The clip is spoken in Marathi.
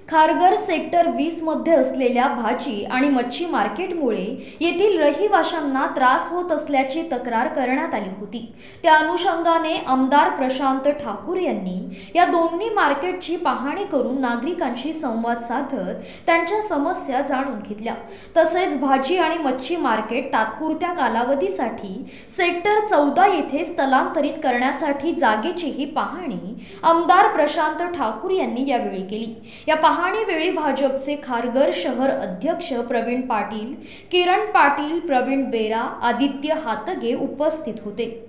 खारघर सेक्टर 20 मध्ये असलेल्या भाजी आणि मच्छी मार्केटमुळे येथील रहिवाशांना त्रास होत असल्याची तक्रार करण्यात आली होती। त्या अनुषंगाने आमदार प्रशांत ठाकूर यांनी या दोन्ही मार्केटची पाहणी करून नागरिकांशी संवाद साधत त्यांच्या समस्या जाणून घेतल्या। तसेच भाजी आणि मच्छी मार्केट तात्पुरत्या कालावधीसाठी सेक्टर 14 येथे स्थलांतरित करण्यासाठी जागेचीही पाहणी आमदार प्रशांत ठाकूर यांनी यावेळी केली। या पाहणीवेळी भाजपचे खारघर शहर अध्यक्ष प्रवीण पाटील, किरण पाटील, प्रवीण बेरा, आदित्य हातगे उपस्थित होते।